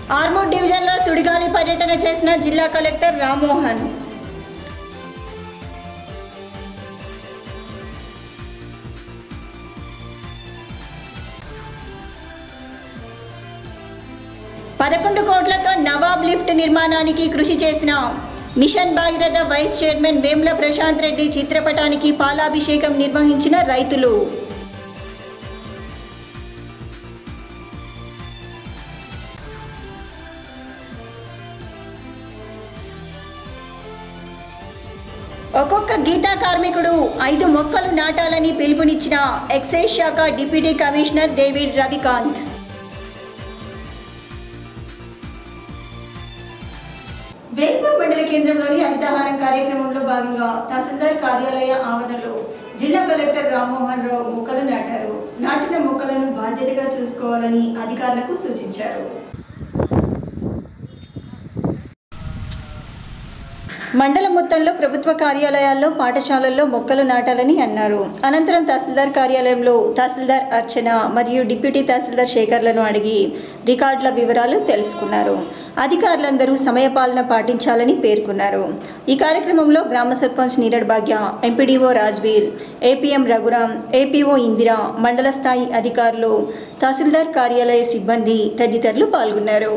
ఆర్మూర్ డివిజన్లో సుడిగాలి పర్యటన చేసిన జిల్లా కలెక్టర్ రామ్మోహన్. $11 కోట్లతో నవాబ్ లిఫ్ట్ నిర్మాణానికి కృషి చేసిన mission Bhagiratha vice chairman Vemula Prashant Reddy చిత్రపటానికి పాలాభిషేకం నిర్వహించిన రైతులు. ఒక్కొక్క గీతా కార్మికుడు 5 మొక్కలు నాటాలని పిలుపునిచ్చిన ఎక్సైజ్ శాఖ deputy commissioner David Ravikanth. Velpur మండల కేంద్రంలోని హరితహారం కార్యక్రమంలో భాగంగా తహసీల్దార్ కార్యాలయ ఆవరణలో జిల్లా కలెక్టర్ రామ్మోహన్ రావు మొక్కలు నాటారు. నాటిన మొక్కలను బాధ్యతగా చూసుకోవాలని అధికారులకు సూచించారు. మండలం మొత్తంలో ప్రభుత్వ కార్యాలయాల్లో, పాఠశాలల్లో మొక్కలు నాటాలని అన్నారు. అనంతరం తహసీల్దార్ కార్యాలయంలో తహసీల్దార్ అర్చన మరియు డిప్యూటీ తహసీల్దార్ శేఖర్లను అడిగి రికార్డుల వివరాలు తెలుసుకున్నారు. అధికారులందరూ సమయపాలన పాటించాలని పేర్కొన్నారు. ఈ కార్యక్రమంలో గ్రామ sarpanch Neerad Bhagya, MPDO Rajveer, APM Raghuram, APO Indira, మండల స్థాయి అధికారులు, తహసీల్దార్ కార్యాలయ సిబ్బంది తదితరులు పాల్గొన్నారు.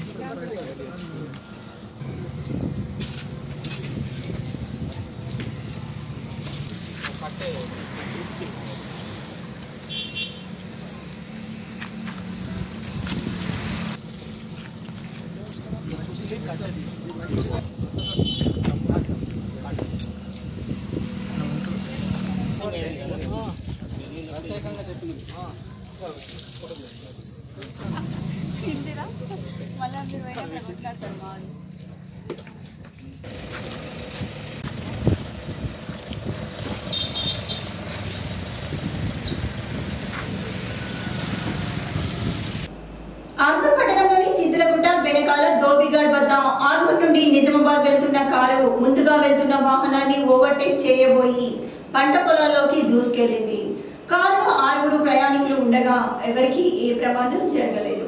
ఆర్మూర్ పట్టణంలోని సిద్దులగుట్ట వెనకాల ధోబిఘాట్ వద్ద ఆర్మూర్ నుండి నిజామాబాద్ వెళ్తున్న కారు ముందుగా వెళ్తున్న వాహనాన్ని ఓవర్టేక్ చేయబోయి పంట పొలాల్లోకి దూసుకెళ్లింది. కారులో 6 ప్రయాణికులు ఉండగా ఎవరికీ ఏ ప్రమాదం జరగలేదు.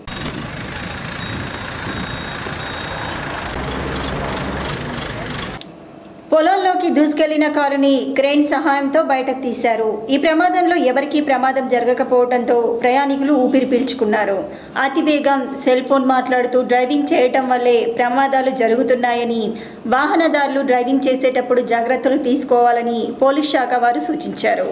పొలాల్లోకి దూసుకెళ్లిన కారుని క్రేన్ సహాయంతో బయటకు తీశారు. ఈ ప్రమాదంలో ఎవరికీ ప్రమాదం జరగకపోవడంతో ప్రయాణికులు ఊపిరి పీల్చుకున్నారు. అతివేగం, సెల్ ఫోన్ మాట్లాడుతూ డ్రైవింగ్ చేయటం వల్లే ప్రమాదాలు జరుగుతున్నాయని, వాహనదారులు డ్రైవింగ్ చేసేటప్పుడు జాగ్రత్తలు తీసుకోవాలని పోలీస్ శాఖ వారు సూచించారు.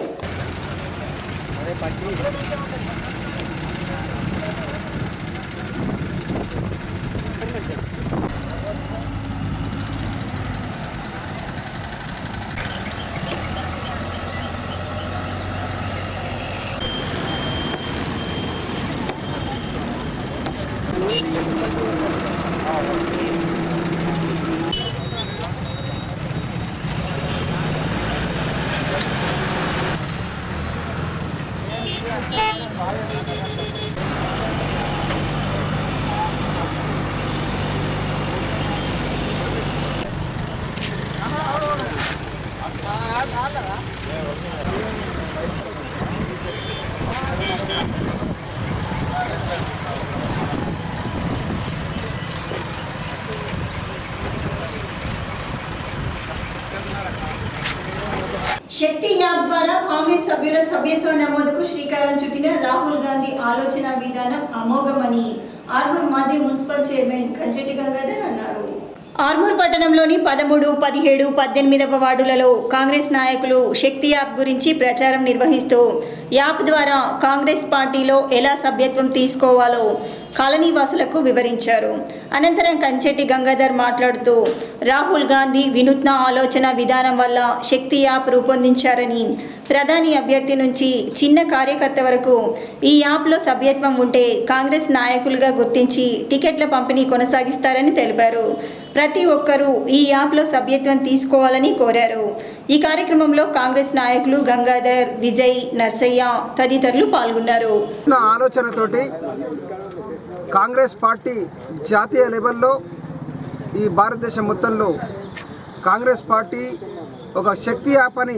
శక్తి యాప్ ద్వారా కాంగ్రెస్ సభ్యుల సభ్యత్వ నమోదుకు శ్రీకారం చుట్టిన రాహుల్ గాంధీ ఆలోచన విధానం అమోఘమని ఆర్మూర్ మాజీ మున్సిపల్ చైర్మన్ కంచెటి గంగాధర్ అన్నారు. ఆర్మూర్ పట్టణంలోని 13, 17, 18వ వార్డులలో కాంగ్రెస్ నాయకులు శక్తి యాప్ గురించి ప్రచారం నిర్వహిస్తూ యాప్ ద్వారా కాంగ్రెస్ పార్టీలో ఎలా సభ్యత్వం తీసుకోవాలో కాలనీవాసులకు వివరించారు. అనంతరం కంచెటి గంగాధర్ మాట్లాడుతూ రాహుల్ గాంధీ వినూత్న ఆలోచన విధానం వల్ల శక్తి యాప్ రూపొందించారని, ప్రధాని అభ్యర్థి నుంచి చిన్న కార్యకర్త వరకు ఈ యాప్లో సభ్యత్వం ఉంటే కాంగ్రెస్ నాయకులుగా గుర్తించి టికెట్ల పంపిణీ కొనసాగిస్తారని తెలిపారు. ప్రతి ఒక్కరూ ఈ యాప్లో సభ్యత్వం తీసుకోవాలని కోరారు. ఈ కార్యక్రమంలో కాంగ్రెస్ నాయకులు గంగాధర్, విజయ్, నర్సయ్య తదితరులు పాల్గొన్నారు. ఆలోచనతోటి కాంగ్రెస్ పార్టీ జాతీయ లెవెల్లో ఈ భారతదేశం మొత్తంలో కాంగ్రెస్ పార్టీ ఒక శక్తి యాప్ అని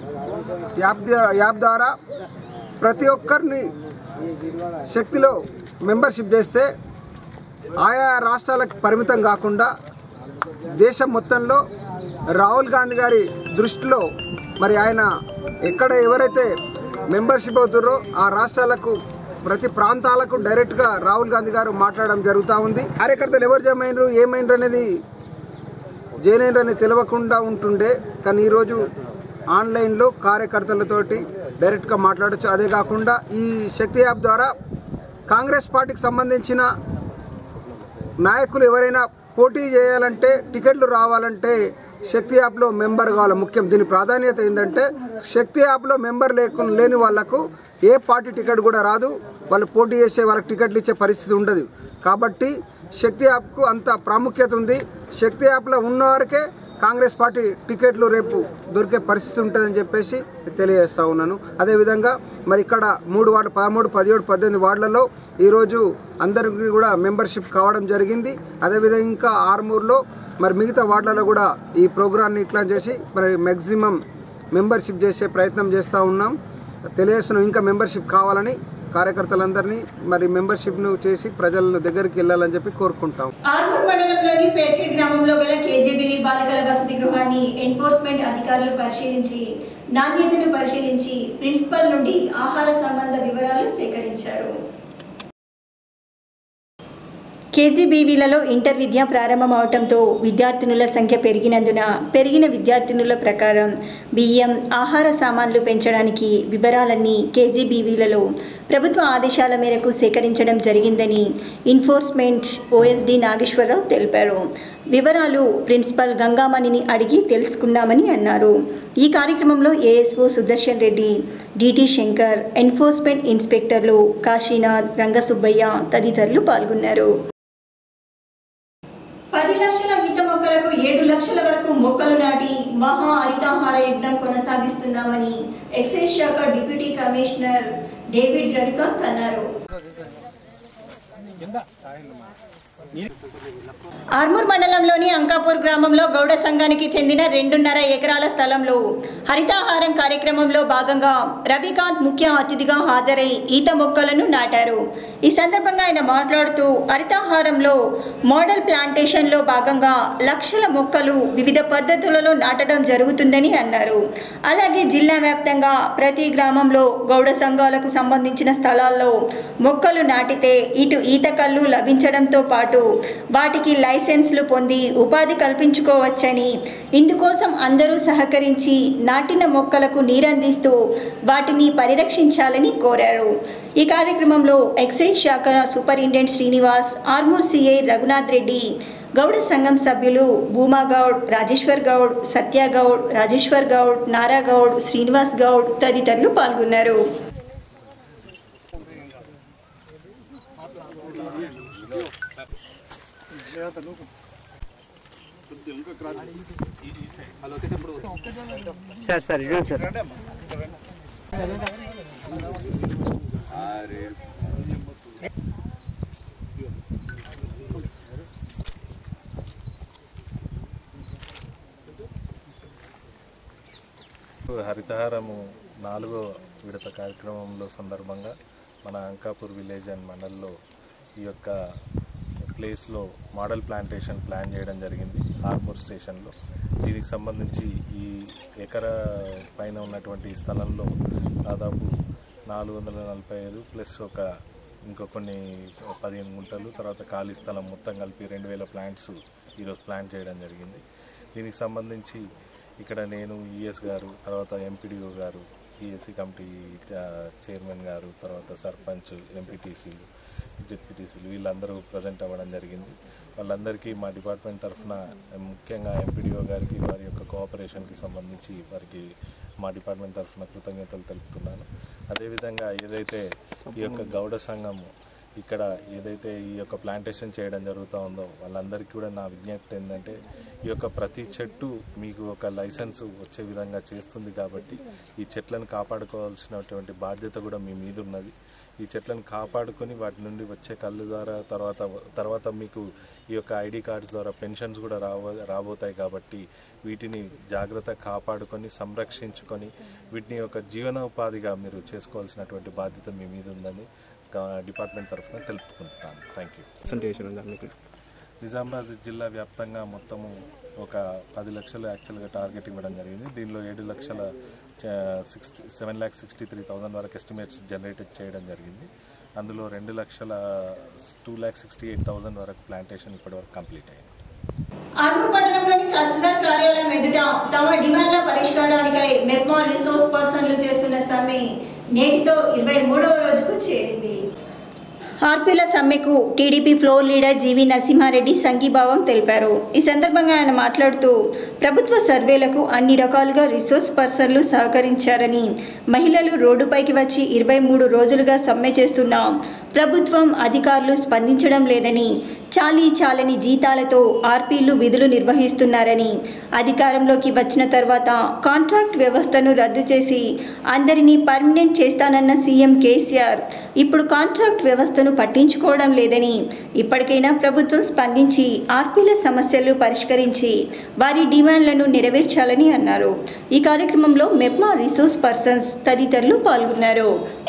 యాప్ ద్వారా ప్రతి ఒక్కరిని శక్తిలో మెంబర్షిప్ చేస్తే ఆయా రాష్ట్రాలకు పరిమితం కాకుండా దేశం మొత్తంలో రాహుల్ గాంధీ గారి దృష్టిలో మరి ఆయన ఎక్కడ ఎవరైతే మెంబర్షిప్ అవుతారో ఆ రాష్ట్రాలకు ప్రతి ప్రాంతాలకు డైరెక్ట్గా రాహుల్ గాంధీ గారు మాట్లాడడం జరుగుతూ ఉంది. కార్యకర్తలు ఎవరు జమైనరు ఏమైనరు అనేది జైనైనరు అనేది తెలియకుండా ఉంటుండే, కానీ ఈరోజు ఆన్లైన్లో కార్యకర్తలతోటి డైరెక్ట్గా మాట్లాడచ్చు. అదే కాకుండా ఈ శక్తి యాప్ ద్వారా కాంగ్రెస్ పార్టీకి సంబంధించిన నాయకులు ఎవరైనా పోటీ చేయాలంటే టికెట్లు రావాలంటే శక్తి యాప్లో మెంబర్ కావాలి. ముఖ్యం దీని ప్రాధాన్యత ఏంటంటే శక్తి యాప్లో మెంబర్ లేని వాళ్ళకు ఏ పార్టీ టికెట్ కూడా రాదు, వాళ్ళు పోటీ చేసే వాళ్ళకి టికెట్లు ఇచ్చే పరిస్థితి ఉండదు. కాబట్టి శక్తి యాప్కు అంత ప్రాముఖ్యత ఉంది. శక్తి యాప్లో ఉన్నవారికే కాంగ్రెస్ పార్టీ టికెట్లు రేపు దొరికే పరిస్థితి ఉంటుందని చెప్పేసి తెలియజేస్తూ ఉన్నాను. అదేవిధంగా మరి ఇక్కడ 3 వార్డు 13, 17, 18 వార్డులలో ఈరోజు అందరికీ కూడా మెంబర్షిప్ కావడం జరిగింది. అదేవిధంగా ఇంకా ఆర్మూర్లో మరి మిగతా వార్డులలో కూడా ఈ ప్రోగ్రాన్ని ఇట్లా చేసి మరి మ్యాక్సిమం మెంబర్షిప్ చేసే ప్రయత్నం చేస్తూ ఉన్నాం. తెలియజేస్తున్నాం ఇంకా మెంబర్షిప్ కావాలని కార్యకర్తలందరినీ మరి మెంబర్షిప్ను చేసి ప్రజల దగ్గరికి వెళ్ళాలని చెప్పి కోరుకుంటాం. ఆర్మూర్ మండలంలోని పేర్కెట్ గ్రామంలో గల కేజీబీవీ బాలికల వసతి గృహాన్ని ఎన్ఫోర్స్మెంట్ అధికారులు పరిశీలించి నాణ్యతను పరిశీలించి ప్రిన్సిపల్ నుండి ఆహార సంబంధ వివరాలు సేకరించారు. కేజీబీవీలలో ఇంటర్ విద్య ప్రారంభమవడంతో విద్యార్థినుల సంఖ్య పెరిగినందున పెరిగిన విద్యార్థినుల ప్రకారం బియ్యం ఆహార సామాన్లు పెంచడానికి వివరాలన్నీ కేజీబీవీలలో ప్రభుత్వ ఆదేశాల మేరకు సేకరించడం జరిగిందని ఎన్ఫోర్స్మెంట్ ఓఎస్డీ నాగేశ్వరరావు తెలిపారు. వివరాలు ప్రిన్సిపల్ గంగామణిని అడిగి తెలుసుకున్నామని అన్నారు. ఈ కార్యక్రమంలో ASO Sudarshan Reddy, DT Shankar, enforcement ఇన్స్పెక్టర్లు కాశీనాథ్, రంగసుబ్బయ్య తదితరులు పాల్గొన్నారు. 10 లక్షల ఈత మొక్కలకు 7 లక్షల వరకు మొక్కలు నాటి మహా హరితాహార యజ్ఞం కొనసాగిస్తున్నామని ఎక్సైజ్ శాఖ డిప్యూటీ కమిషనర్ డేవిడ్ రవికాంత్ అన్నారు. ఆర్మూర్ మండలంలోని అంకాపూర్ గ్రామంలో గౌడ సంఘానికి చెందిన 2.5 ఎకరాల స్థలంలో హరితాహారం కార్యక్రమంలో భాగంగా రవికాంత్ ముఖ్య అతిథిగా హాజరై ఈత మొక్కలను నాటారు. ఈ సందర్భంగా ఆయన మాట్లాడుతూ హరితాహారంలో మోడల్ ప్లాంటేషన్లో భాగంగా లక్షల మొక్కలు వివిధ పద్ధతులలో నాటడం జరుగుతుందని అన్నారు. అలాగే జిల్లా వ్యాప్తంగా ప్రతి గ్రామంలో గౌడ సంఘాలకు సంబంధించిన స్థలాల్లో మొక్కలు నాటితే ఇటు ఈత కళ్ళు లభించడంతో పాటు వాటికి లైసెన్స్లు పొంది ఉపాధి కల్పించుకోవచ్చని, ఇందుకోసం అందరూ సహకరించి నాటిన మొక్కలకు నీరందిస్తూ వాటిని పరిరక్షించాలని కోరారు. ఈ కార్యక్రమంలో ఎక్సైజ్ శాఖ సూపరింటెండెంట్ శ్రీనివాస్, ఆర్మూర్ సిఐ రఘునాథ్ రెడ్డి, గౌడ సంఘం సభ్యులు భూమాగౌడ్, రాజేశ్వర్ గౌడ్, సత్యగౌడ్, రాజేశ్వర్ గౌడ్, నారాగౌడ్, శ్రీనివాస్ గౌడ్ తదితరులు పాల్గొన్నారు. సార్ ఇవ్వండి సార్. హరితహారము 4వ విడత కార్యక్రమంలో సందర్భంగా మన అంకాపూర్ విలేజ్ అండ్ మండల్లో ఈ యొక్క ప్లేస్లో మోడల్ ప్లాంటేషన్ ప్లాన్ చేయడం జరిగింది ఆర్మూర్ స్టేషన్లో. దీనికి సంబంధించి ఈ ఎకరా పైన ఉన్నటువంటి స్థలంలో దాదాపు 445 ప్లస్ ఇంకో కొన్ని 15 గుంటలు, తర్వాత ఖాళీ స్థలం మొత్తం కలిపి 2000 ప్లాంట్స్ ఈరోజు ప్లాంట్ చేయడం జరిగింది. దీనికి సంబంధించి ఇక్కడ నేను ఈఎస్ గారు, తర్వాత ఎంపీడీఓ గారు, ఈఎస్సీ కమిటీ చైర్మన్ గారు, తర్వాత సర్పంచ్, ఎంపీటీసీలు, జెడ్పీటీసీలు వీళ్ళందరూ ప్రజెంట్ అవ్వడం జరిగింది. వాళ్ళందరికీ మా డిపార్ట్మెంట్ తరఫున ముఖ్యంగా ఎంపీడీఓ గారికి వారి యొక్క కోఆపరేషన్కి సంబంధించి వారికి మా డిపార్ట్మెంట్ తరఫున కృతజ్ఞతలు తెలుపుతున్నాను. అదేవిధంగా ఏదైతే ఈ యొక్క గౌడ సంఘం ఇక్కడ ఏదైతే ఈ యొక్క ప్లాంటేషన్ చేయడం జరుగుతూ ఉందో వాళ్ళందరికీ కూడా నా విజ్ఞప్తి ఏంటంటే ఈ యొక్క ప్రతి చెట్టు మీకు ఒక లైసెన్స్ వచ్చే విధంగా చేస్తుంది. కాబట్టి ఈ చెట్లను కాపాడుకోవాల్సినటువంటి బాధ్యత కూడా మీ మీద ఉన్నది. ఈ చెట్లను కాపాడుకొని వాటి నుండి వచ్చే కళ్ళు ద్వారా తర్వాత మీకు ఈ యొక్క ఐడి కార్డ్స్ ద్వారా పెన్షన్స్ కూడా రాబోతాయి. కాబట్టి వీటిని జాగ్రత్తగా కాపాడుకొని సంరక్షించుకొని వీటిని ఒక జీవనోపాధిగా మీరు చేసుకోవాల్సినటువంటి బాధ్యత మీ మీద ఉందని డిపార్ట్మెంట్ తరఫున తెలుపుకుంటున్నాను. Thank you. నిజామాబాద్ జిల్లా వ్యాప్తంగా మొత్తము ఒక 10 లక్షలు యాక్చువల్గా టార్గెట్ ఇవ్వడం జరిగింది. దీనిలో 7,63,000 వరకు ఎస్టిమేట్స్ జనరేట్ చేయడం జరిగింది. అందులో 2,68,000 వరకు ప్లాంటేషన్ ఇప్పటివరకు కంప్లీట్ అయింది. ఆర్మూర్ పట్టణంలోని తహసీల్దార్ కార్యాలయం ఎదుట తమ డిమాండ్ల పరిష్కారానికై మెప్మా రిసోర్స్ పర్సన్లు చేస్తున్న సమ్మె నేటితో 23వ రోజుకు చేరింది. ఆర్పీల సమ్మెకు TDP floor leader GV Narasimhareddy సంఘీభావం తెలిపారు. ఈ సందర్భంగా ఆయన మాట్లాడుతూ ప్రభుత్వ సర్వేలకు అన్ని రకాలుగా రిసోర్స్ పర్సన్లు సహకరించారని, మహిళలు రోడ్డుపైకి వచ్చి 23 రోజులుగా సమ్మె చేస్తున్నా ప్రభుత్వం అధికారులు స్పందించడం లేదని, చాలని జీతాలతో ఆర్పీలు విధులు నిర్వహిస్తున్నారని, అధికారంలోకి వచ్చిన తర్వాత కాంట్రాక్ట్ వ్యవస్థను రద్దు చేసి అందరినీ పర్మనెంట్ చేస్తానన్న సీఎం కేసీఆర్ ఇప్పుడు కాంట్రాక్ట్ వ్యవస్థను పట్టించుకోవడం లేదని, ఇప్పటికైనా ప్రభుత్వం స్పందించి ఆర్పీల సమస్యలు పరిష్కరించి వారి డిమాండ్లను నెరవేర్చాలని అన్నారు. ఈ కార్యక్రమంలో మెప్మా రిసోర్స్ పర్సన్స్ తదితరులు పాల్గొన్నారు.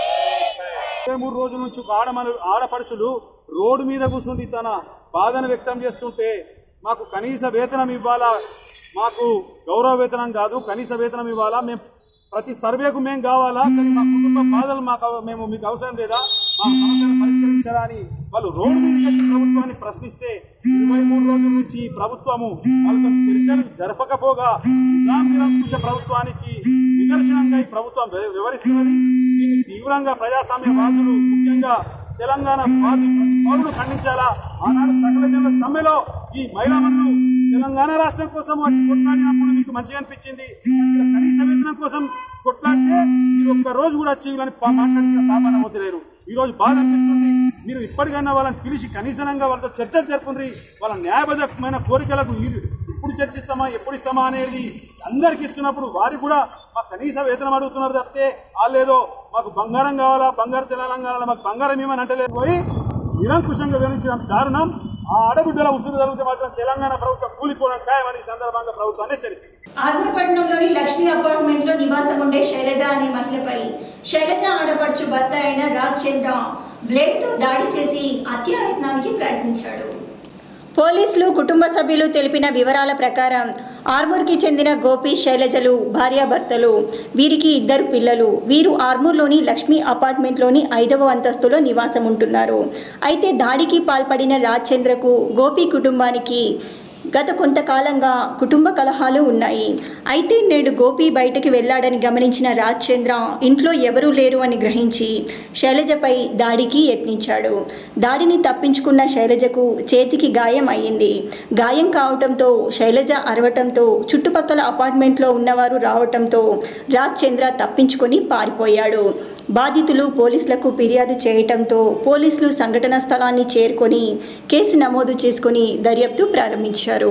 3 రోజుల నుంచి ఆడపడుచులు రోడ్డు మీద కూర్చుండి తన బాధను వ్యక్తం చేస్తుంటే మాకు కనీస వేతనం ఇవ్వాలా, మాకు గౌరవ వేతనం కాదు కనీస వేతనం ఇవ్వాలా, మేము ప్రతి సర్వేకు మేము కావాలా, కానీ మా కుటుంబ బాధలు మేము మీకు అవసరం లేదా, మా సమస్యను పరిష్కరించారా అని వాళ్ళు రోడ్డు మీద ప్రభుత్వాన్ని ప్రశ్నిస్తే 23 రోజుల నుంచి ప్రభుత్వము వాళ్ళతో చర్చలు జరపకపోగా నిరంకుశ ప్రభుత్వానికి నిదర్శనంగా ఈ ప్రభుత్వం వివరిస్తున్నది. దీన్ని తీవ్రంగా ప్రజాస్వామ్యవాదులు ముఖ్యంగా తెలంగాణ పౌరులు ఖండించాలా. ఆనాడు సకల జనుల సమ్మెలో ఈ మహిళా మనులు తెలంగాణ రాష్ట్రం కోసం వచ్చి కొట్లాడినప్పుడు మీకు మంచిగా అనిపించింది, కనీస వేతనం కోసం కొట్లాడితే మీరు ఒక్క రోజు కూడా వచ్చి వీళ్ళని మాట్లాడిన పాపన పోతలేరు. ఈ రోజు బాధ అనిపిస్తుంది. మీరు ఇప్పటికైనా వాళ్ళని పిలిచి కనీసంగా వాళ్ళతో చర్చలు జరుపుకుంది. వాళ్ళ న్యాయబద్ధమైన కోరికలకు ఎప్పుడు చర్చిస్తామా ఎప్పుడు ఇస్తామా అనేది అందరికి ఇస్తున్నప్పుడు వారికి కూడా మాకు కనీస వేతనం అడుగుతున్నారు తప్పితే వాళ్ళేదో మాకు బంగారం కావాలా, బంగారు తెలంగాణ కావాలా, మాకు బంగారం ఏమని అంటలేదు. పోయి నిరంకుశంగా వివరించిన దారుణం ఆ ఆడబిడ్డల ఉసురు జరిగితే మాత్రం తెలంగాణ ప్రభుత్వం కూలిపోవడం ఖాయమని సందర్భంగా ప్రభుత్వాన్ని తెలిసింది. ఆర్మూర్ పట్టణంలోని లక్ష్మీ అపార్ట్మెంట్ లో నివాసం ఉండే శైలజ అనే మహిళపై శైలజ ఆడపడుచు భర్త అయిన రాజ్ చంద్ర బ్లేడ్ తో దాడి చేసి హత్యాయత్నానికి ప్రయత్నించాడు. పోలీసులు కుటుంబ సభ్యులు తెలిపిన వివరాల ప్రకారం ఆర్మూర్కి చెందిన గోపి శైలజలు భార్యాభర్తలు. వీరికి 2 పిల్లలు. వీరు ఆర్మూర్లోని లక్ష్మీ అపార్ట్మెంట్లోని 5వ అంతస్తులో నివాసం ఉంటున్నారు. అయితే దాడికి పాల్పడిన రాజ్ చంద్రకు గోపి కుటుంబానికి గత కొంతకాలంగా కుటుంబ కలహాలు ఉన్నాయి. అయితే నేడు గోపి బయటకు వెళ్లాడని గమనించిన రాజ్ చంద్ర ఇంట్లో ఎవరూ లేరు అని గ్రహించి శైలజపై దాడికి యత్నించాడు. దాడిని తప్పించుకున్న శైలజకు చేతికి గాయం అయ్యింది. గాయం కావటంతో శైలజ అరవటంతో చుట్టుపక్కల అపార్ట్మెంట్లో ఉన్నవారు రావటంతో రాజ్ చంద్ర తప్పించుకొని పారిపోయాడు. బాధితులు పోలీసులకు ఫిర్యాదు చేయటంతో పోలీసులు సంఘటనా స్థలాన్ని చేరుకొని కేసు నమోదు చేసుకుని దర్యాప్తు ప్రారంభించారు.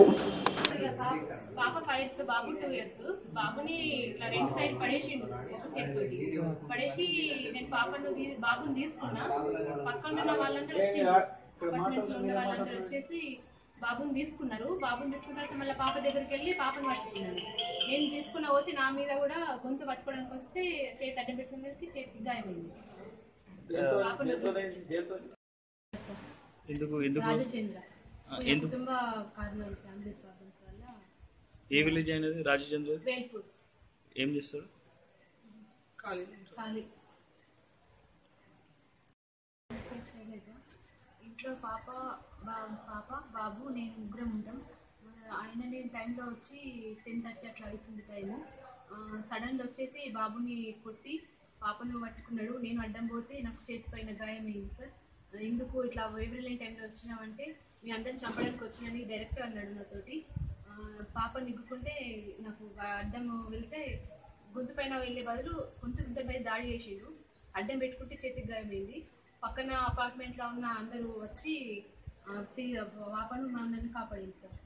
పాప 5 years, బాబు 2 years. బాబుని ఇట్లా 2 సైడ్ పడేసిండు ఒక చేతితోటి పడేసి నేను బాబుని తీసుకున్నా. పక్కన ఉన్న వాళ్ళందరూ వచ్చి అపార్ట్మెంట్స్ లో ఉన్న వాళ్ళందరూ వచ్చేసి బాబుని తీసుకున్నారు. బాబుని తీసుకున్న తర్వాత మళ్ళీ పాప దగ్గరికి వెళ్ళి పాపను పట్టుకున్నాను. నేను తీసుకున్న వచ్చి నా మీద కూడా గొంతు పట్టుకోవడానికి వస్తే చేతి అడ్డం పెట్టుకుని చేతికి గాయమైంది. రాజచంద్ర కుటుంబ కారణాలు ఫ్యామిలీ ప్రాబ్లమ్స్ వల్ల. ఏ విలేజ్ అనేది రాజచంద్ర? వేల్పూర్. ఏం చేస్తాడు? ఖాళీ. ఇంట్లో పాప బాబు నేను ముగ్గురం ఉంటాం. ఆయన నేను టైంలో వచ్చి 10:30 అట్లా అవుతుంది టైము. సడన్గా వచ్చేసి బాబుని కొట్టి పాపను పట్టుకున్నాడు. నేను అడ్డం పోతే నాకు చేతి పైన గాయమైంది. సార్ ఎందుకు ఇట్లా ఎవరి టైంలో వచ్చినావంటే మీ అందరిని చంపడానికి వచ్చినని డైరెక్ట్ అన్నాడు నాతోటి. పాప నిగ్గుకుంటే నాకు అడ్డం వెళ్తే గొంతు పైన వెళ్ళే బదులు గొంతు పైన దాడి చేసిండు. అడ్డం పెట్టుకుంటే చేతికి గాయమైంది. పక్కన అపార్ట్మెంట్లో ఉన్న అందరూ వచ్చి పాపను నన్ను కాపాడింది సార్.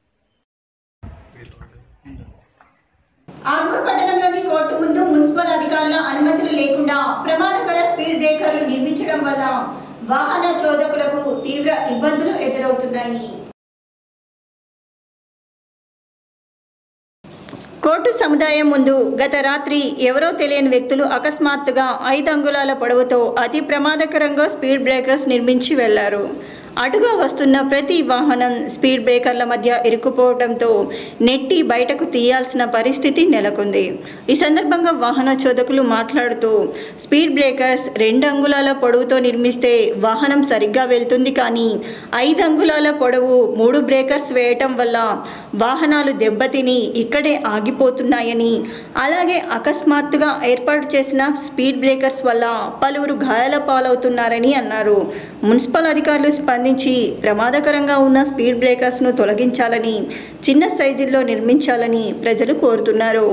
ఆర్మూర్ పట్టణంలోని కోర్టు ముందు మున్సిపల్ అధికారుల అనుమతులు లేకుండా ప్రమాదకర స్పీడ్ బ్రేకర్లు నిర్మించడం వల్ల వాహన చోదకులకు తీవ్ర ఇబ్బందులు ఎదురవుతున్నాయి. కోర్టు కోర్టు సముదాయం ముందు గత రాత్రి ఎవరో తెలియని వ్యక్తులు అకస్మాత్తుగా 5 అంగుళాల పొడవుతో అతి ప్రమాదకరంగా స్పీడ్ బ్రేకర్స్ నిర్మించి వెళ్లారు. అటుగా వస్తున్న ప్రతి వాహనం స్పీడ్ బ్రేకర్ల మధ్య ఇరుక్కుపోవడంతో నెట్టి బయటకు తీయాల్సిన పరిస్థితి నెలకొంది. ఈ సందర్భంగా వాహన చోదకులు మాట్లాడుతూ స్పీడ్ బ్రేకర్స్ 2 అంగుళాల పొడవుతో నిర్మిస్తే వాహనం సరిగ్గా వెళ్తుంది, కానీ 5 అంగుళాల పొడవు 3 బ్రేకర్స్ వేయటం వల్ల వాహనాలు దెబ్బతిని ఇక్కడే ఆగిపోతున్నాయని, అలాగే అకస్మాత్తుగా ఏర్పాటు చేసిన స్పీడ్ బ్రేకర్స్ వల్ల పలువురు గాయాల పాలవుతున్నారని అన్నారు. మున్సిపల్ అధికారులు స్పందించి ప్రమాదకరంగా ఉన్న స్పీడ్ బ్రేకర్స్ను తొలగించాలని, చిన్న సైజుల్లో నిర్మించాలని ప్రజలు కోరుతున్నారు.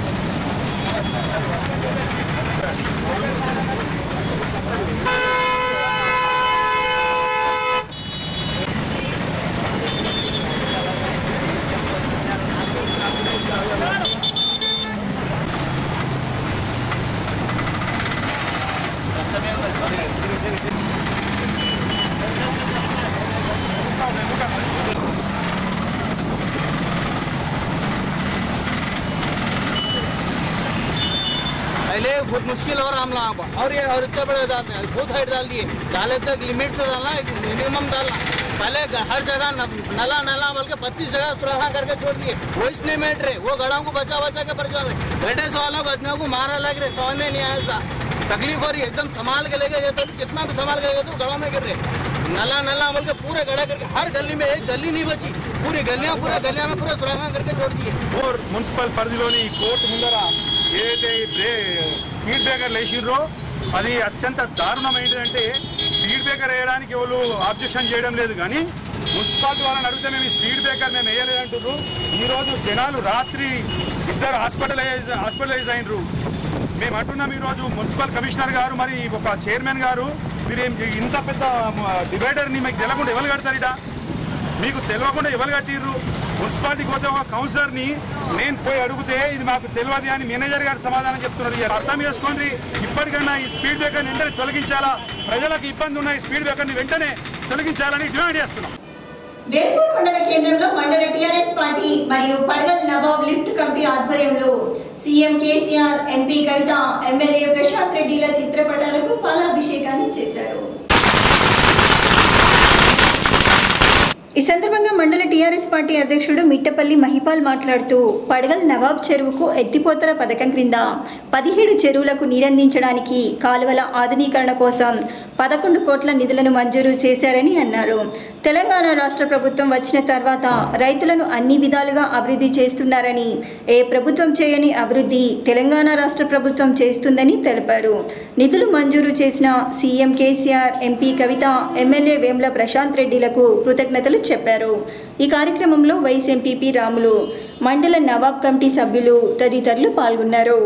पहले बहुत मुश्किल हो रहा हम लोगों को, और ये और इतना बड़ा बहुत हाइट डाल दिए, डाले तक लिमिट से डालना, मिनिमम डालना। पहले हर जगह नला नला बोल के 25 जगह सुरक्षा करके छोड़ दिए, वो एस्टिमेट रहे, वो गड़ों को बचा के परेशान रहे, बैठे सवालों को आदमियों को मारा लग रहे, समझ में नहीं आया था, तकलीफ हो रही है, एकदम संभाल के लेके गए तो कितना भी संभाल के गए तो गड़ों में गिर रहे, नला नला बोल के पूरे गड़ा करके हर गली में एक गली नहीं बची, पूरी गलियां में पूरे सुरक्षा करके छोड़ दिए। और మున్సిపల్ పరిధిలోని కోర్టు ముందర ఏదైతే స్పీడ్ బ్రేకర్లు వేసిర్రో అది అత్యంత దారుణమైనదంటే, స్పీడ్ బ్రేకర్ వేయడానికి ఎవరు ఆబ్జెక్షన్ చేయడం లేదు, కానీ మున్సిపాలిటీ వాళ్ళని అడిగితే మేము ఈ స్పీడ్ బ్రేకర్ మేము వేయలేదంటారు. ఈరోజు జనాలు రాత్రి 2 హాస్పిటలైజ్ అయినరు. మేము అంటున్నాం ఈరోజు మున్సిపల్ కమిషనర్ గారు మరి ఒక చైర్మన్ గారు, మీరు ఇంత పెద్ద డివైడర్ని మీకు తెలియకుండా ఎవరు కడతారిట? మీకు తెలియకుండా ఎవరు కట్టిర్రు? మున్సిపాలిటీకి పోతే ఒక కౌన్సిలర్ని నేను పోయి అడిగితే ఇది మాకు తెలియదు అని మేనేజర్ గారు సమాధానం చెప్తున్నారు. అర్థం చేసుకోండి, ఇప్పటికైనా ఈ స్పీడ్ బ్రేకర్ని వెంటనే తొలగించాలా, ప్రజలకు ఇబ్బంది ఉన్న ఈ స్పీడ్ బ్రేకర్ని వెంటనే తొలగించాలని డిమాండ్ చేస్తున్నాం. వేల్పూర్ మండల కేంద్రంలో మండల టీఆర్ఎస్ పార్టీ మరియు పడగల్ నవాబ్ లిఫ్ట్ కమిటీ ఆధ్వర్యంలో CM KCR, MP Kavitha, MLA Prashant రెడ్డిల చిత్రపటాలకు పాలాభిషేకాన్ని చేశారు. ఈ సందర్భంగా మండల టీఆర్ఎస్ పార్టీ అధ్యక్షుడు మిట్టపల్లి మహిపాల్ మాట్లాడుతూ పడగల్ నవాబ్ చెరువుకు ఎత్తిపోతల పథకం క్రింద 17 చెరువులకు నీరందించడానికి కాలువల ఆధునీకరణ కోసం 11 కోట్ల నిధులను మంజూరు చేశారని అన్నారు. తెలంగాణ రాష్ట్ర ప్రభుత్వం వచ్చిన తర్వాత రైతులను అన్ని విధాలుగా అభివృద్ధి చేస్తున్నారని, ఏ ప్రభుత్వం చేయని అభివృద్ధి తెలంగాణ రాష్ట్ర ప్రభుత్వం చేస్తుందని తెలిపారు. నిధులు మంజూరు చేసిన CM KCR, MP Kavitha, MLA Vemula Prashant రెడ్డిలకు కృతజ్ఞతలు చెప్పారు. ఈ కార్యక్రమంలో వైస్ ఎంపీపీ రాములు, మండల నవాబ్ కమిటీ సభ్యులు తదితరులు పాల్గొన్నారు.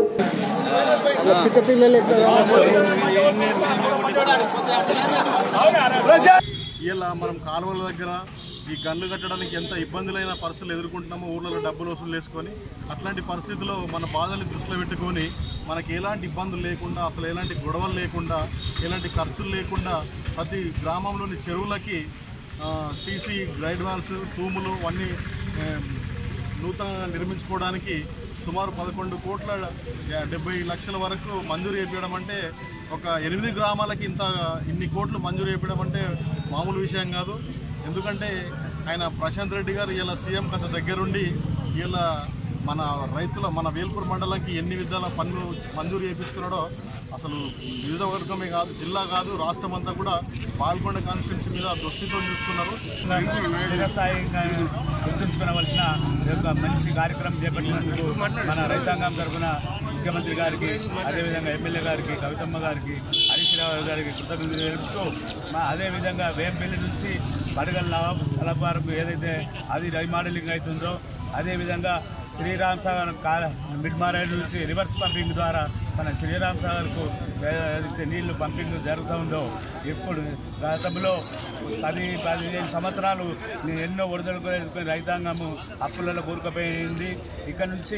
ఇలా మనం కాలువల దగ్గర ఈ గన్లు కట్టడానికి ఎంత ఇబ్బందులైన పరిస్థితులు ఎదుర్కొంటున్నామో, ఊళ్ళలో డబ్బులు వసూలు చేసుకొని, అట్లాంటి పరిస్థితుల్లో మన బాధల్ని దృష్టిలో పెట్టుకొని మనకి ఎలాంటి ఇబ్బందులు లేకుండా, అసలు ఎలాంటి గొడవలు లేకుండా, ఎలాంటి ఖర్చులు లేకుండా ప్రతి గ్రామంలోని చెరువులకి సీసీ గ్రైడ్ వాల్స్, తూములు అన్నీ నూతనంగా నిర్మించుకోవడానికి సుమారు 11 కోట్ల 70 లక్షల వరకు మంజూరు చేయించడం అంటే, ఒక 8 గ్రామాలకి ఇన్ని కోట్లు మంజూరు చేయించడం అంటే మామూలు విషయం కాదు. ఎందుకంటే ఆయన ప్రశాంత్ రెడ్డి గారు ఇలా సీఎం కథ దగ్గరుండి ఇలా మన వేల్పూర్ మండలానికి ఎన్ని విధాల పనులు మంజూరు చేపిస్తున్నాడో అసలు నియోజకవర్గమే కాదు, జిల్లా కాదు, రాష్ట్రం అంతా కూడా పాల్గొండ కాన్స్టిట్యున్సీ మీద దృష్టితో చూస్తున్నారు. స్థాయిగా గుర్తుంచుకోవలసిన యొక్క మంచి కార్యక్రమం చేపట్టినందుకు మన రైతాంగం తరఫున ముఖ్యమంత్రి గారికి, అదేవిధంగా ఎమ్మెల్యే గారికి, కవితమ్మ గారికి, హరీష్ రావు గారికి కృతజ్ఞతలు తెలుపుతూ, అదేవిధంగా వేంపల్లి నుంచి పడగల్ నవాబ్ వరకు ఏదైతే అది రీమోడలింగ్ అవుతుందో, అదేవిధంగా శ్రీరామ్ సాగర్ మిడ్ మారేడు నుంచి రివర్స్ పంపింగ్ ద్వారా మన శ్రీరామ్ సాగర్కు ఏదైతే నీళ్లు పంపింగ్ జరుగుతూ ఉందో, ఇప్పుడు గతంలో 10-15 సంవత్సరాలు ఎన్నో ఒడిదొడుకుని రైతాంగము అప్పులలో కూరుకుపోయింది. ఇక్కడ నుంచి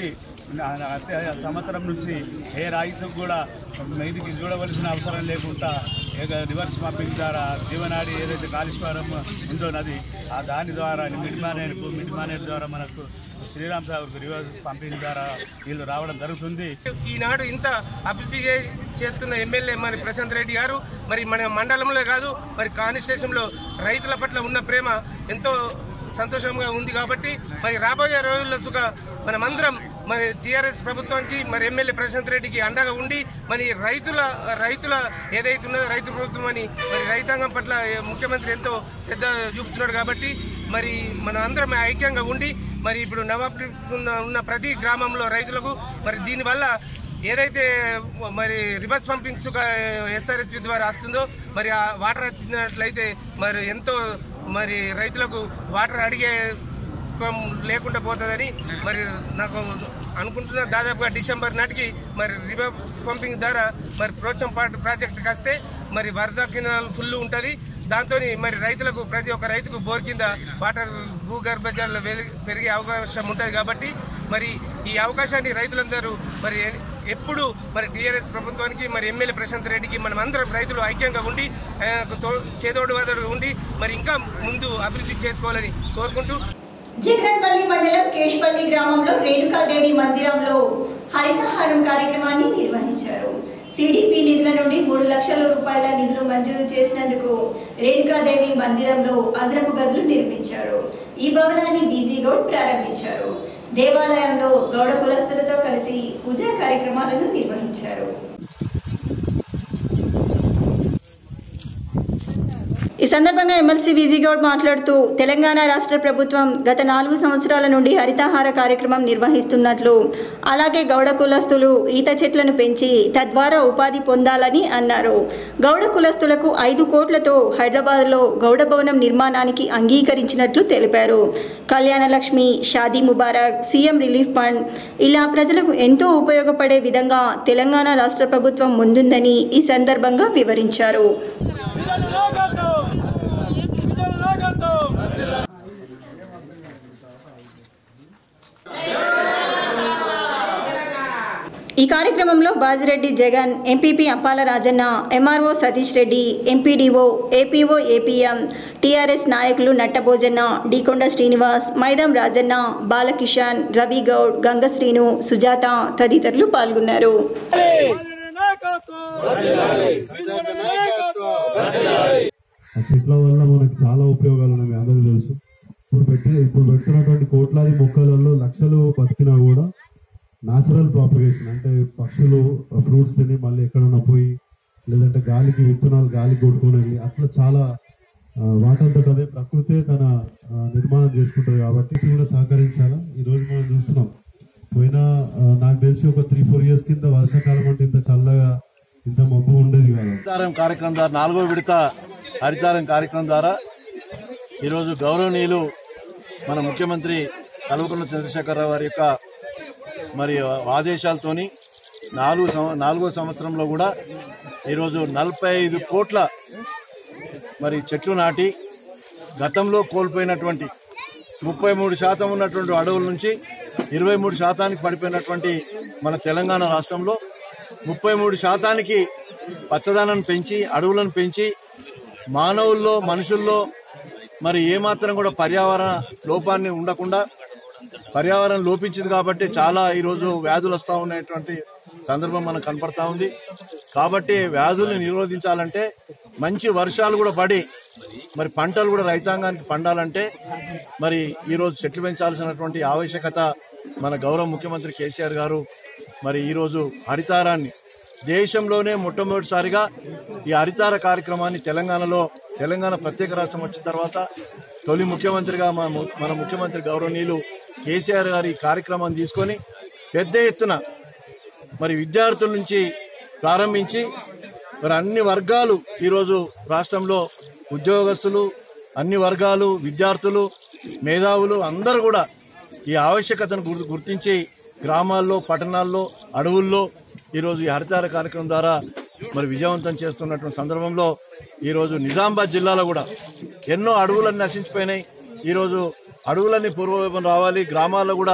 సంవత్సరం నుంచి ఏ రైతుకు కూడా మీదికి చూడవలసిన అవసరం లేకుండా రివర్స్ పంపింగ్ ద్వారా జీవనాడి ఏదైతే కాళేశ్వరం ఉందో నది దాని ద్వారా మిడ్ మానేరు ద్వారా మనకు శ్రీరామ్ సాగర్కు రివర్స్ పంపింగ్ ద్వారా వీళ్ళు రావడం జరుగుతుంది. ఈనాడు ఇంత అభివృద్ధి చేస్తున్న ఎమ్మెల్యే మరి ప్రశాంత్ రెడ్డి గారు మరి మన మండలంలో కాదు మరి కాన్స్టిట్యూషన్లో రైతుల పట్ల ఉన్న ప్రేమ ఎంతో సంతోషంగా ఉంది. కాబట్టి మరి రాబోయే రోజుల్లో మనమందరం మరి టీఆర్ఎస్ ప్రభుత్వానికి మరి ఎమ్మెల్యే ప్రశాంత్ రెడ్డికి అండగా ఉండి మరి రైతుల ఏదైతే ఉన్నదో రైతు ప్రభుత్వం అని మరి రైతాంగం పట్ల ముఖ్యమంత్రి ఎంతో శ్రద్ధ చూపుతున్నాడు. కాబట్టి మరి మనం అందరం ఐక్యంగా ఉండి మరి ఇప్పుడు నవాబ్ ఉన్న ప్రతి గ్రామంలో రైతులకు మరి దీనివల్ల ఏదైతే మరి రివర్స్ పంపింగ్స్ SRSP ద్వారా వస్తుందో మరి ఆ వాటర్ వచ్చినట్లయితే మరి ఎంతో మరి రైతులకు వాటర్ అడిగే లేకుండా పోతుందని మరి నాకు అనుకుంటున్నా. దాదాపుగా డిసెంబర్ నాటికి మరి రివర్స్ పంపింగ్ ద్వారా మరి ప్రోత్సాహం ప్రాజెక్టుకి వస్తే మరి వరద కెనాల్ ఫుల్ ఉంటుంది. దాంతో మరి రైతులకు ప్రతి ఒక్క రైతుకు బోర్ కింద వాటర్ భూగర్భ జలాలు పెరిగే అవకాశం ఉంటుంది. కాబట్టి మరి ఈ అవకాశాన్ని రైతులందరూ మరి ఎప్పుడు మరి టీఆర్ఎస్ ప్రభుత్వానికి మరి ఎమ్మెల్యే ప్రశాంత్ రెడ్డికి మనం అందరం రైతులు ఐక్యంగా ఉండి చేదోడు వాదోడు ఉండి మరి ఇంకా ముందు అభివృద్ధి చేసుకోవాలని కోరుకుంటూ జగన్పల్లి మండలం కేష్పల్లి గ్రామంలో రేణుకాదేవి మందిరంలో హరితహారం కార్యక్రమాన్ని నిర్వహించారు. సిడిపి నిధుల నుండి 3 లక్షల రూపాయల నిధులు మంజూరు చేసినందుకు రేణుకాదేవి మందిరంలో అదనపు గదులు నిర్మించారు. ఈ భవనాన్ని బీజీ గౌడ్ ప్రారంభించారు. దేవాలయంలో గౌడ కులస్తులతో కలిసి పూజా కార్యక్రమాలను నిర్వహించారు. ఈ సందర్భంగా ఎమ్మెల్సీ వీజీ గౌడ్ మాట్లాడుతూ తెలంగాణ రాష్ట్ర ప్రభుత్వం గత 4 సంవత్సరాల నుండి హరితహార కార్యక్రమం నిర్వహిస్తున్నట్లు, అలాగే గౌడ కులస్తులు ఈత చెట్లను పెంచి తద్వారా ఉపాధి పొందాలని అన్నారు. గౌడ కులస్తులకు 5 కోట్లతో హైదరాబాద్లో గౌడ భవనం నిర్మాణానికి అంగీకరించినట్లు తెలిపారు. Kalyana Lakshmi, Shaadi Mubarak, CM relief fund ఇలా ప్రజలకు ఎంతో ఉపయోగపడే విధంగా తెలంగాణ రాష్ట్ర ప్రభుత్వం ముందుందని ఈ సందర్భంగా వివరించారు. ఈ కార్యక్రమంలో Bajireddy Jagan, MPP Appala Rajanna, MRO Satish Reddy, MPDO, APO, APM, TRS నాయకులు నట్టభోజన్న, డీకొండ శ్రీనివాస్, మైదం రాజన్న, బాలకిషన్, రవి గౌడ్, గంగశ్రీను, సుజాత తదితరులు పాల్గొన్నారు. చెట్ల వల్ల మనకు చాలా ఉపయోగాలు ఉన్నాయి, అందరికీ తెలుసు. ఇప్పుడు పెడుతున్నటువంటి కోట్లాది మొక్కలలో లక్షలు బతికినా కూడా న్యాచురల్ ప్రాపగేషన్ అంటే పక్షులు ఫ్రూట్స్ తిని మళ్ళీ ఎక్కడన్నా పోయి లేదంటే గాలికి విత్తనాలు గాలికి కొట్టుకునేది అట్లా చాలా వాటంతట అదే ప్రకృతే తన నిర్మాణం చేసుకుంటుంది. కాబట్టి కూడా సహకరించాలా. ఈరోజు మనం చూస్తున్నాం, పోయినా నాకు తెలిసి ఒక 3-4 years కింద వర్షాకాలం అంటే ఇంత చల్లగా ఇంత మబ్బు ఉండేది కాదు. హరితారం కార్యక్రమం ద్వారా 4వ విడత హరితారం కార్యక్రమం ద్వారా ఈరోజు గౌరవనీయులు మన ముఖ్యమంత్రి కల్వకుంట్ల చంద్రశేఖరరావు వారి యొక్క మరి ఆదేశాలతోని 4వ సంవత్సరంలో కూడా ఈరోజు 45 కోట్ల మరి చెట్లు నాటి గతంలో కోల్పోయినటువంటి 33% ఉన్నటువంటి అడవుల నుంచి 23% పడిపోయినటువంటి మన తెలంగాణ రాష్ట్రంలో 33% పచ్చదనాన్ని పెంచి అడవులను పెంచి మానవుల్లో మనుషుల్లో మరి ఏమాత్రం కూడా పర్యావరణ లోపాన్ని ఉండకుండా పర్యావరణం లోపించింది కాబట్టి చాలా ఈరోజు వ్యాధులు వస్తూ ఉన్నటువంటి సందర్భం మనకు కనపడతా ఉంది. కాబట్టి వ్యాధుల్ని నిరోధించాలంటే మంచి వర్షాలు కూడా పడి మరి పంటలు కూడా రైతాంగానికి పండాలంటే మరి ఈరోజు చెట్లు పెంచాల్సినటువంటి ఆవశ్యకత మన గౌరవ ముఖ్యమంత్రి కేసీఆర్ గారు మరి ఈరోజు హరితారాన్ని దేశంలోనే మొట్టమొదటిసారిగా ఈ హరితార కార్యక్రమాన్ని తెలంగాణ ప్రత్యేక రాష్ట్రం వచ్చిన తర్వాత తొలి ముఖ్యమంత్రిగా మన ముఖ్యమంత్రి గౌరవనీయులు కేసీఆర్ గారు ఈ కార్యక్రమాన్ని తీసుకొని పెద్ద ఎత్తున మరి విద్యార్థుల నుంచి ప్రారంభించి మరి అన్ని వర్గాలు ఈరోజు రాష్ట్రంలో ఉద్యోగస్తులు, అన్ని వర్గాలు, విద్యార్థులు, మేధావులు అందరూ కూడా ఈ ఆవశ్యకతను గుర్తించి గ్రామాల్లో, పట్టణాల్లో, అడవుల్లో ఈరోజు ఈ హరితార కార్యక్రమం ద్వారా మరి విజయవంతం చేస్తున్నటువంటి సందర్భంలో ఈరోజు నిజామాబాద్ జిల్లాలో కూడా ఎన్నో అడవులన్నీ నశించిపోయినాయి. ఈరోజు అడవులన్నీ పూర్వవైపున రావాలి, గ్రామాల్లో కూడా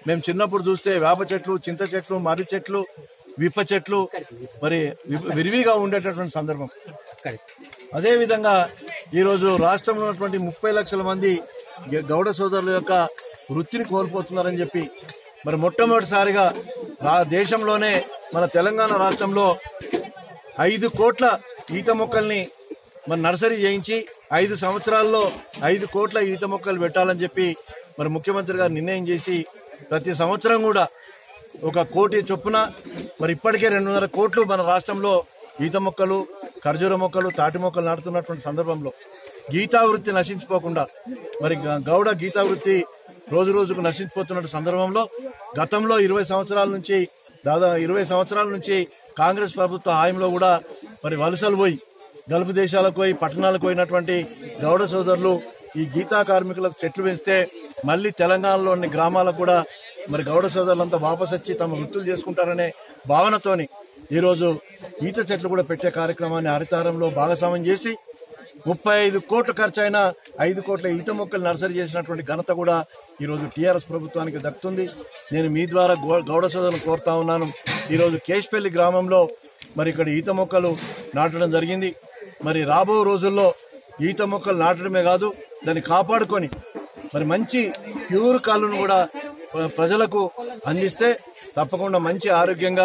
మేము చిన్నప్పుడు చూస్తే వేప చెట్లు, చింత చెట్లు, మర్రి చెట్లు, విప్ప చెట్లు మరి విరివిగా ఉండేటటువంటి సందర్భం. అదేవిధంగా ఈరోజు రాష్ట్రంలో ఉన్నటువంటి 30 లక్షల మంది గౌడ సోదరుల యొక్క వృత్తిని కోల్పోతున్నారని చెప్పి మరి మొట్టమొదటిసారిగా దేశంలోనే మన తెలంగాణ రాష్ట్రంలో 5 కోట్ల ఈత మొక్కల్ని మరి నర్సరీ చేయించి 5 సంవత్సరాల్లో 5 కోట్ల ఈత మొక్కలు పెట్టాలని చెప్పి మరి ముఖ్యమంత్రి గారు నిర్ణయం చేసి ప్రతి సంవత్సరం కూడా 1 కోటి చొప్పున మరి ఇప్పటికే 2.5 కోట్లు మన రాష్ట్రంలో ఈత మొక్కలు, ఖర్జూర మొక్కలు, తాటి మొక్కలు నాటుతున్నటువంటి సందర్భంలో గీతావృత్తి నశించిపోకుండా మరి గౌడ గీతావృత్తి రోజు రోజుకు నశించిపోతున్న సందర్భంలో గతంలో 20 సంవత్సరాల నుంచి దాదాపు 20 సంవత్సరాల నుంచి కాంగ్రెస్ ప్రభుత్వ హాయంలో కూడా మరి వలసలు పోయి గల్ఫ్ దేశాలకు పోయి పట్టణాలకు పోయినటువంటి గౌడ సోదరులు ఈ గీతా కార్మికులకు చెట్లు పెంచితే మళ్లీ తెలంగాణలోని గ్రామాలకు కూడా మరి గౌడ సోదరులంతా వాపసు వచ్చి తమ వృత్తులు చేసుకుంటారనే భావనతోని ఈరోజు ఈత చెట్లు కూడా పెట్టే కార్యక్రమాన్ని హరితారంలో భాగస్వామ్యం చేసి 35 కోట్లు ఖర్చు అయిన 5 కోట్ల ఈత మొక్కలు నర్సరీ చేసినటువంటి ఘనత కూడా ఈరోజు టీఆర్ఎస్ ప్రభుత్వానికి దక్కుతుంది. నేను మీ ద్వారా గౌడ సోదరులను కోరుతా ఉన్నాను. ఈరోజు కేశపల్లి గ్రామంలో మరి ఇక్కడ ఈత మొక్కలు నాటడం జరిగింది. మరి రాబో రోజుల్లో ఈత మొక్కలు నాటడమే కాదు దాన్ని కాపాడుకొని మరి మంచి ప్యూర్ కాళ్ళను కూడా ప్రజలకు అందిస్తే తప్పకుండా మంచి ఆరోగ్యంగా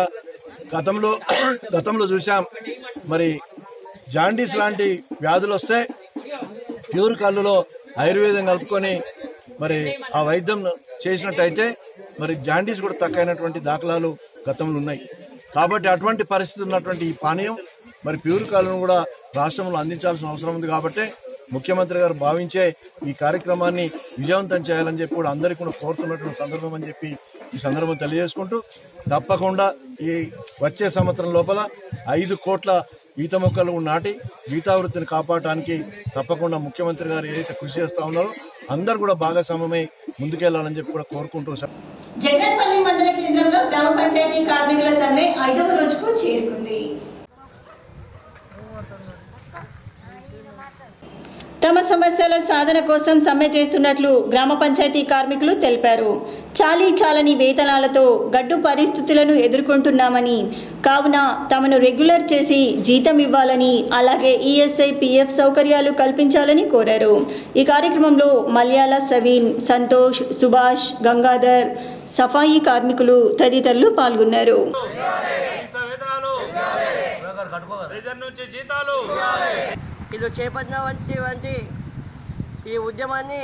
గతంలో చూసాం మరి జాండీస్ లాంటి వ్యాధులు వస్తే ప్యూర్ కళ్ళులో ఆయుర్వేదం కలుపుకొని మరి ఆ వైద్యం చేసినట్టయితే మరి జాండీస్ కూడా తక్కువైనటువంటి దాఖలాలు గతంలో ఉన్నాయి. కాబట్టి అటువంటి పరిస్థితి ఉన్నటువంటి ఈ పానీయం మరి ప్యూర్ కళ్ళను కూడా రాష్ట్రంలో అందించాల్సిన అవసరం ఉంది. కాబట్టి ముఖ్యమంత్రి గారు భావించే ఈ కార్యక్రమాన్ని విజయవంతం చేయాలని చెప్పి కూడా అందరికీ కూడా కోరుతున్నటువంటి సందర్భం అని చెప్పి ఈ సందర్భం తెలియజేసుకుంటూ తప్పకుండా ఈ వచ్చే సంవత్సరం లోపల 5 కోట్ల ఈత మొక్కలు నాటి గీతావృత్తిని కాపాడటానికి తప్పకుండా ముఖ్యమంత్రి గారు ఏదైతే కృషి చేస్తా ఉన్నారో అందరూ కూడా భాగస్వామ్యమై ముందుకెళ్లాలని చెప్పి కూడా కోరుకుంటూ జగన్పల్లి మండల కేంద్రంలో గ్రామ పంచాయతీ కార్మికుల సమ్మె 5వ రోజుకు చేరుకుంది. తమ సమస్యల సాధన కోసం సమ్మె చేస్తున్నట్లు గ్రామ పంచాయతీ కార్మికులు తెలిపారు. చాలని వేతనాలతో గడ్డు పరిస్థితులను ఎదుర్కొంటున్నామని, కావున తమను రెగ్యులర్ చేసి జీతం ఇవ్వాలని, అలాగే ఈఎస్ఐ పిఎఫ్ సౌకర్యాలు కల్పించాలని కోరారు. ఈ కార్యక్రమంలో మలయాళ సవీన్, సంతోష్, సుభాష్, గంగాధర్, సఫాయి కార్మికులు తదితరులు పాల్గొన్నారు. వీళ్ళు చేపట్టినటువంటి ఈ ఉద్యమాన్ని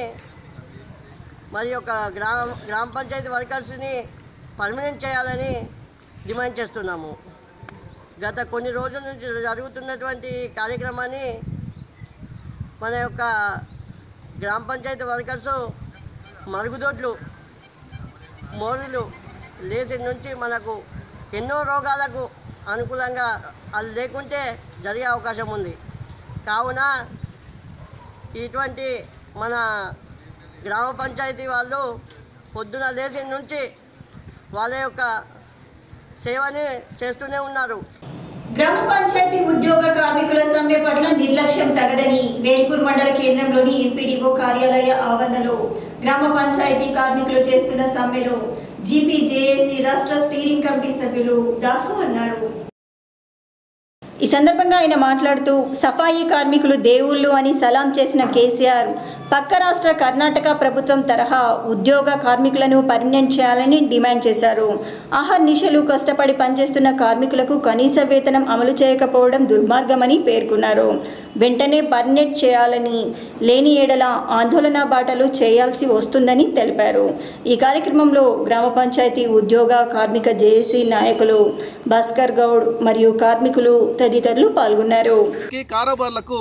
మరి ఒక గ్రామ పంచాయతీ వర్కర్స్ని పర్మనెంట్ చేయాలని డిమాండ్ చేస్తున్నాము. గత కొన్ని రోజుల నుంచి జరుగుతున్నటువంటి కార్యక్రమాన్ని మన యొక్క గ్రామ పంచాయతీ వర్కర్స్ మరుగుదొడ్లు, మోరులు లేచి నుంచి మనకు ఎన్నో రోగాలకు అనుకూలంగా అది లేకుంటే జరిగే అవకాశం ఉంది. కావున ఇటువంటి మన గ్రామ పంచాయతీ వాళ్ళు పొద్దున లేచి నుంచి వాళ్ళ యొక్క సేవని చేస్తూనే ఉన్నారు. గ్రామ పంచాయతీ ఉద్యోగ కార్మికుల సమ్మె పట్ల నిర్లక్ష్యం తగదని వేల్పూర్ మండల కేంద్రంలోని ఎంపీడీఓ కార్యాలయ ఆవరణలో గ్రామ పంచాయతీ కార్మికులు చేస్తున్న సమ్మెలో జీపీజేఏసీ రాష్ట్ర స్టీరింగ్ కమిటీ సభ్యులు దాసు అన్నారు. ఈ సందర్భంగా ఆయన మాట్లాడుతూ సఫాయి కార్మికులు దేవుళ్ళు అని సలాం చేసిన కేసీఆర్ పక్క రాష్ట్ర కర్ణాటక ప్రభుత్వం తరహా ఉద్యోగ కార్మికులను పర్మనెంట్ చేయాలని డిమాండ్ చేశారు. ఆహర్నిశలు కష్టపడి పనిచేస్తున్న కార్మికులకు కనీస వేతనం అమలు చేయకపోవడం దుర్మార్గమని పేర్కొన్నారు. వెంటనే పర్మనెంట్ చేయాలని, లేని ఏడల ఆందోళన బాటలు చేయాల్సి వస్తుందని తెలిపారు. ఈ కార్యక్రమంలో గ్రామ పంచాయతీ ఉద్యోగ కార్మిక జేఏసీ నాయకులు భాస్కర్ గౌడ్ మరియు కార్మికులు తదితరులు పాల్గొన్నారు. కారోబార్లకు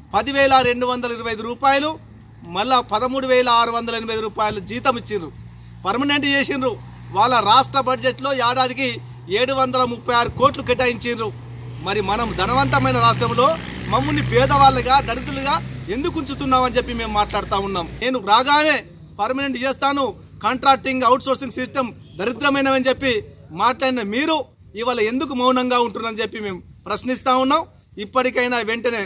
10,225 రూపాయలు, మళ్ళా 13,680 రూపాయలు జీతం ఇచ్చిండ్రు, పర్మనెంట్ చేసిండ్రు. వాళ్ళ రాష్ట్ర బడ్జెట్లో ఏడాదికి 736 కోట్లు కేటాయించిండ్రు. మరి మనం ధనవంతమైన రాష్ట్రంలో మమ్మల్ని పేదవాళ్ళుగా, దళితులుగా ఎందుకు ఉంచుతున్నామని చెప్పి మేము మాట్లాడుతూ ఉన్నాం. నేను రాగానే పర్మనెంట్ చేస్తాను, కాంట్రాక్టింగ్ అవుట్సోర్సింగ్ సిస్టమ్ దరిద్రమైనవని చెప్పి మాట్లాడిన మీరు ఇవాళ ఎందుకు మౌనంగా ఉంటున్నారని చెప్పి మేము ప్రశ్నిస్తూ ఉన్నాం. ఇప్పటికైనా వెంటనే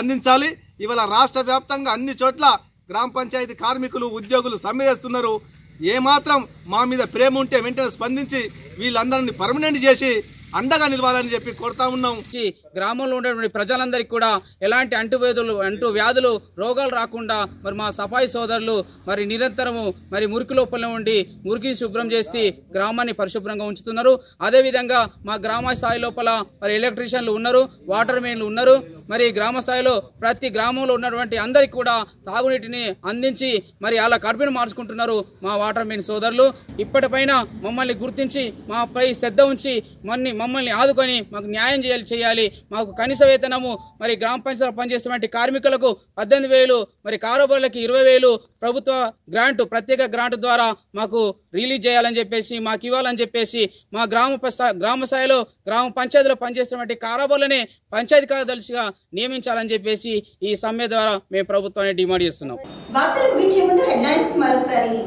స్పందించాలి. ఇవాళ రాష్ట్ర వ్యాప్తంగా అన్ని చోట్ల గ్రామ పంచాయతీ కార్మికులు, ఉద్యోగులు సమ్మె చేస్తున్నారు. ఏమాత్రం మా మీద ప్రేమ ఉంటే వెంటనే స్పందించి వీళ్ళందరినీ పర్మనెంట్ చేసి అండగా నిలవాలని చెప్పి కోరుతా ఉన్నాం. గ్రామంలో ఉండేటువంటి ప్రజలందరికీ కూడా ఎలాంటి అంటువ్యాధులు రోగాలు రాకుండా మరి మా సఫాయి సోదరులు మరి నిరంతరము మరి మురికి లోపల ఉండి మురికి శుభ్రం చేసి గ్రామాన్ని పరిశుభ్రంగా ఉంచుతున్నారు. అదేవిధంగా మా గ్రామ స్థాయి లోపల మరి ఎలక్ట్రీషియన్లు ఉన్నారు, వాటర్ మెయిన్లు ఉన్నారు. మరి గ్రామ స్థాయిలో ప్రతి గ్రామంలో ఉన్నటువంటి అందరికీ కూడా తాగునీటిని అందించి మరి అలా కడుపుని మార్చుకుంటున్నారు మా వాటర్ మెయిన్ సోదరులు. ఇప్పటిపైన మమ్మల్ని గుర్తించి మాపై శ్రద్ధ ఉంచి మమ్మల్ని ఆదుకొని మాకు న్యాయం చేయాలి. మాకు కనీస వేతనము మరి గ్రామ పంచాయతీలో పనిచేస్తున్నటువంటి కార్మికులకు 18,000, మరి కారోబార్లకి 20,000 ప్రభుత్వ గ్రాంట్, ప్రత్యేక గ్రాంట్ ద్వారా మాకు రిలీజ్ చేయాలని చెప్పేసి, మాకు ఇవ్వాలని చెప్పేసి మా గ్రామ స్థాయిలో గ్రామ పంచాయతీలో పనిచేస్తున్నటువంటి కారోబార్లని పంచాయతీ కార్యదర్శిగా నియమించాలని చెప్పేసి ఈ సమ్మె ద్వారా మేము ప్రభుత్వాన్ని డిమాండ్ చేస్తున్నాం. వార్తలు ముగించే ముందు హెడ్లైన్స్ మరోసారి.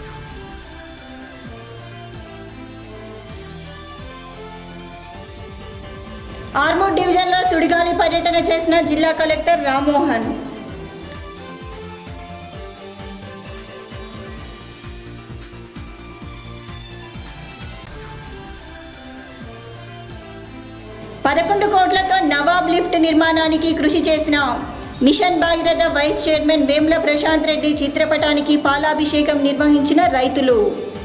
ఆర్మూర్ డివిజన్లో సుడిగాలి పర్యటన చేసిన జిల్లా కలెక్టర్ రామ్మోహన్. $11 కోట్లతో నవాబ్ లిఫ్ట్ నిర్మాణానికి కృషి చేసిన mission Bhagiratha vice chairman Vemula Prashant Reddy చిత్రపటానికి పాలాభిషేకం నిర్వహించిన రైతులు.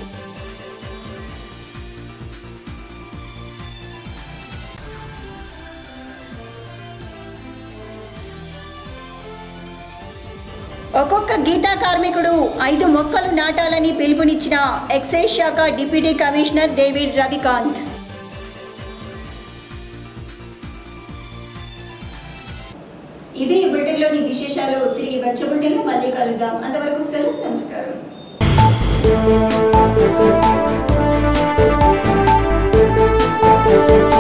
ఒక్కొక్క గీతా కార్మికుడు 5 మొక్కలు నాటాలని పిలుపునిచ్చిన ఎక్సైజ్ శాఖ డిప్యూటీ కమిషనర్ డేవిడ్ రవికాంత్. ఇది ఈ బులెటిన్లోని విశేషాలు. తిరిగి వచ్చే బులెటిన్లో మళ్ళీ కలుద్దాం. అంతవరకు సెలవు. నమస్కారం.